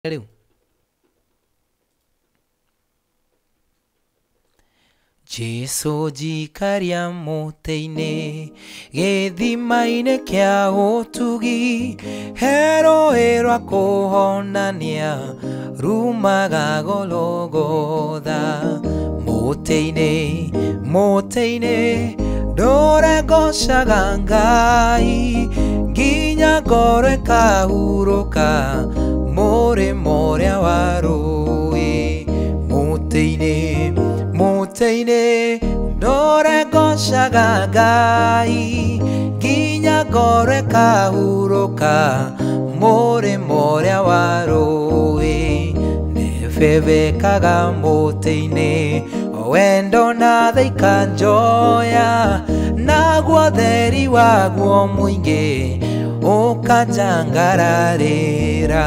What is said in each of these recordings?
Rĩu Jesu njikaria mũtĩ-inĩ gĩthima-inĩ kĩa ũtugi, herũĩ rwa kũhonania rumaga Gologotha. Mũtĩ-inĩ ndũrengocaga Ngai, nginya ngoro ĩkahurũka mũrĩmo ũrĩa wa rũĩ. Mũtĩ-inĩ ndũrengocaga Ngai, nginya ngoro ĩkahurũka mũrĩmo ũrĩa wa rũĩ. Nĩbebekaga mũtĩ-inĩ wendo na tha ikanjoya, naguo theri waguo mũingĩ ũkanjangararĩra.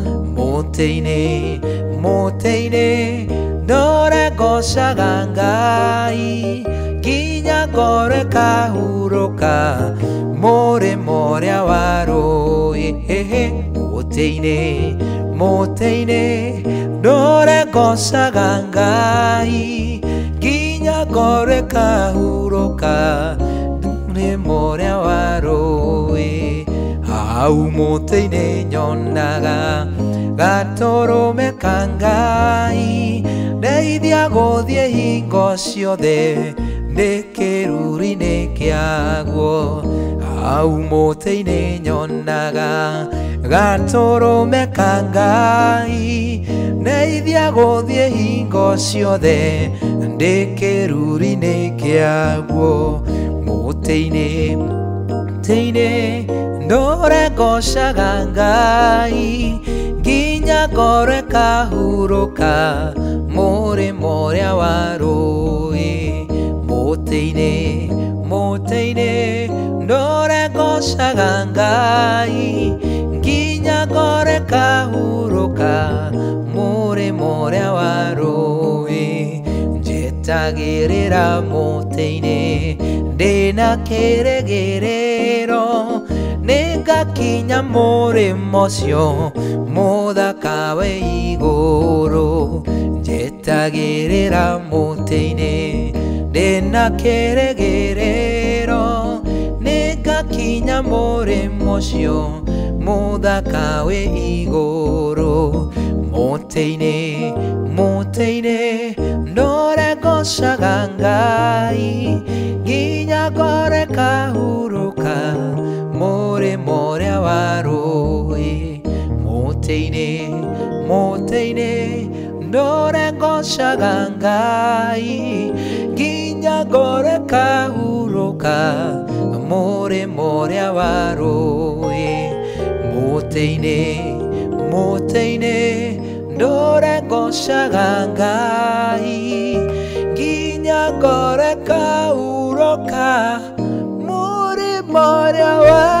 Mũtĩ-inĩ ndũrengocaga Ngai, nginya ngoro ĩkahurũka mũrĩmo ũrĩa wa rũĩ. Mũtĩ-inĩ ndũrengocaga Ngai, nginya ngoro ĩkahurũka mũrĩmo ũrĩa wa rũĩ. Hau mũtĩ-inĩ nyonaga gatũrũme ka Ngai, ndeithia gũthiĩ hingo ciothe ndĩ kĩruru-inĩ kĩaguo. Hau mũtĩ-inĩ nyonaga gatũrũme ka Ngai, ndeithia gũthiĩ hingo ciothe ndĩ kĩruru-inĩ kĩaguo. Mũtĩ-inĩ ndũrengocaga Ngai, nginya ngoro ĩkahurũka mũrĩmo ũrĩa wa rũĩ. Mũtĩ-inĩ ndũrengocaga Ngai, nginya ngoro ĩkahurũka mũrĩmo ũrĩa wa rũĩ. Njetagĩrĩra mũtĩ-inĩ ndĩna kĩrĩgĩrĩro, nĩngakinya mũrĩmo ũcio mũthaka wĩ igũrũ. Njetagĩrĩra mũtĩ-inĩ ndĩna kĩrĩgĩrĩro, nĩngakinya mũrĩmo ũcio mũthaka wĩ igũrũ. Mũtĩ-inĩ ndũrengocaga Ngai, nginya ngoro ĩkahurũka mũrĩmo ũrĩa wa rũĩ. Mũtĩ-inĩ ndũrengocaga Ngai, nginya ngoro ĩkahurũka mũrĩmo ũrĩa wa rũĩ. Mũtĩ-inĩ ndũrengocaga Ngai, nginya ngoro ĩkahurũka mũrĩmo ũrĩa wa